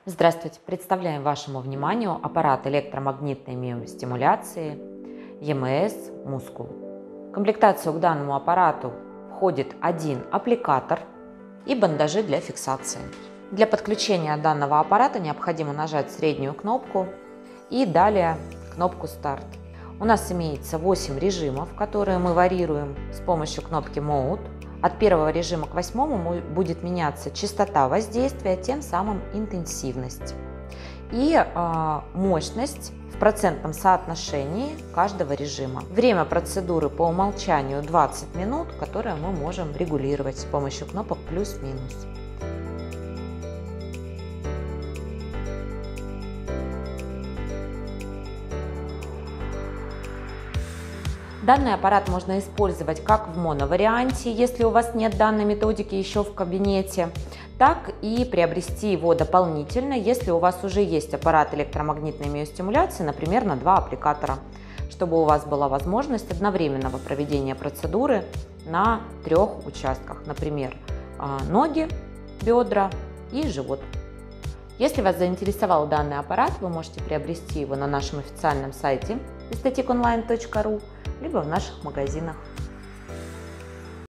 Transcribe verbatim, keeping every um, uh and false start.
Здравствуйте! Представляем вашему вниманию аппарат электромагнитной миостимуляции и эм эс Muscle. В комплектацию к данному аппарату входит один аппликатор и бандажи для фиксации. Для подключения данного аппарата необходимо нажать среднюю кнопку и далее кнопку «Старт». У нас имеется восемь режимов, которые мы варьируем с помощью кнопки Mode. От первого режима к восьмому будет меняться частота воздействия, тем самым интенсивность и э, мощность в процентном соотношении каждого режима. Время процедуры по умолчанию двадцать минут, которое мы можем регулировать с помощью кнопок плюс-минус. Данный аппарат можно использовать как в моноварианте, если у вас нет данной методики еще в кабинете, так и приобрести его дополнительно, если у вас уже есть аппарат электромагнитной миостимуляции, например, на два аппликатора, чтобы у вас была возможность одновременного проведения процедуры на трех участках, например, ноги, бедра и живот. Если вас заинтересовал данный аппарат, вы можете приобрести его на нашем официальном сайте эстетик онлайн точка ру, либо в наших магазинах.